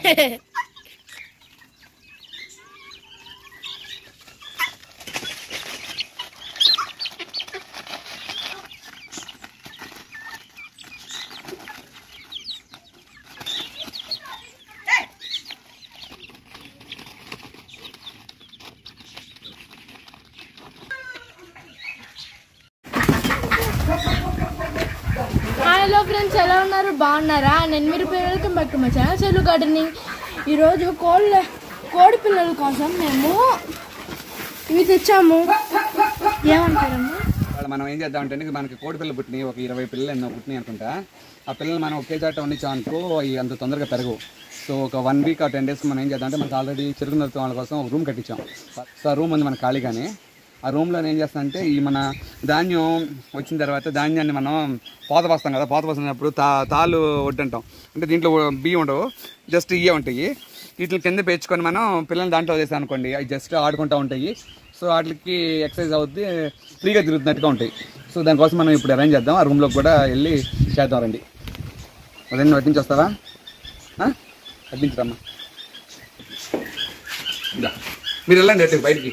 Hello friends, ఎలా ఉన్నారు? బాగున్నారా? నేను మీరు welcome back to my channel చెల్లు గార్డెనింగ్. ఈరోజు కోడి పిల్లల కోసం మేము ఇవి తెచ్చాము. ఏమంటారమ్మా? మనం ఏం చేద్దామంటే మనకి కోడి పిల్లలు పుట్టినాయి, ఒక 20 పిల్లలు ఎన్నో పుట్టినాయి అనుకుంటా. ఆ పిల్లలు మనం ఒకే చాట ఉండించామనుకో అవి అంత తొందరగా పెరగవు. సో ఒక 1 వీక్ ఆ 10 డేస్కి మనం ఏం చేద్దామంటే మనకు ఆల్రెడీ చెరుకు నరుకునే వాళ్ళ కోసం ఒక రూమ్ కట్టించాం. సో ఆ రూమ్ ఉంది మన ఖాళీగానే. ఆ రూమ్లో ఏం చేస్తామంటే ఈ మన ధాన్యం వచ్చిన తర్వాత ధాన్యాన్ని మనం పోత పోస్తాం కదా. పోత పోసినప్పుడు తాళ్ళు వడ్డంటాం. అంటే దీంట్లో బియ్యం ఉండవు, జస్ట్ ఇవే ఉంటాయి. వీటిని కింద పేర్చుకొని మనం పిల్లల్ని దాంట్లో వదిలేస్తాం అనుకోండి, అవి జస్ట్ ఆడుకుంటూ ఉంటాయి. సో వాటికి ఎక్సర్సైజ్ అవుద్ది, ఫ్రీగా తిరుగుతున్నట్టుగా ఉంటాయి. సో దానికోసం మనం ఇప్పుడు అరేంజ్ చేద్దాం. ఆ రూమ్లోకి కూడా వెళ్ళి చేద్దాం రండి. అదే వడ్డించి వస్తావా? వడ్డించరమ్మా, మీరు వెళ్ళండి అట్లా బయటికి.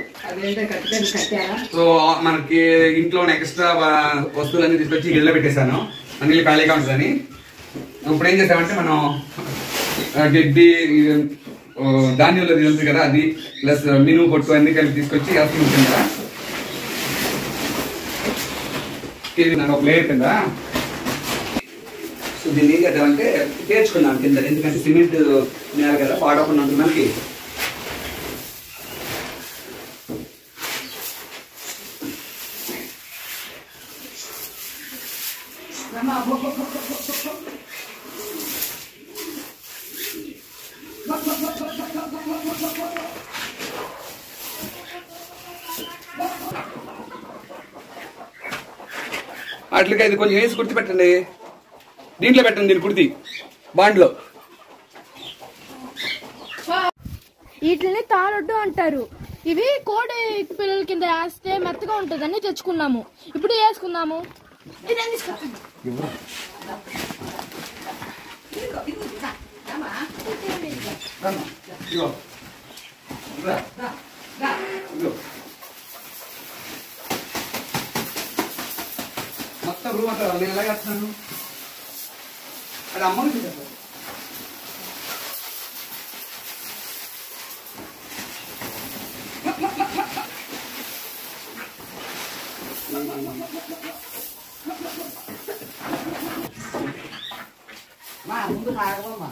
సో మనకి ఇంట్లో ఎక్స్ట్రా వస్తువులన్నీ తీసుకొచ్చి ఇళ్ళ పెట్టేశాను, అన్ని ఖాళీగా ఉంటుందని. ఇప్పుడు ఏం చేసామంటే మనం గడ్డి ధాన్యంలో ఉంటుంది కదా, అది ప్లస్ మినుము పొట్టు అన్ని కలిపి తీసుకొచ్చి వేస్తూ ఉంటుంది కదా. ఇది నాకు ఒక లేయర్ కింద. సో దీన్ని ఏం చేద్దామంటే పేర్చుకున్నాం కింద, ఎందుకంటే సిమెంట్ నేల కదా, పాడకుండా ఉంటుంది మనకి. అట్లకి అది కొంచెం వేసి కుర్తి పెట్టండి, దీంట్లో పెట్టండి, దీని కుర్తి బాండ్లో. వీటిని తానొడ్డు అంటారు. ఇవి కోడి పిల్లల కింద వేస్తే మెత్తగా ఉంటుందని తెచ్చుకున్నాము. ఇప్పుడు వేసుకుందాము. మొత్తం రూమ్ అంటారు, నేను ఎలా చేస్తున్నాను అది అమ్మకి చెప్పారు. ముందు కాగమ్మా.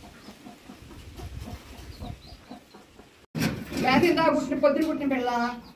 పొద్దున పుట్టిన పిల్ల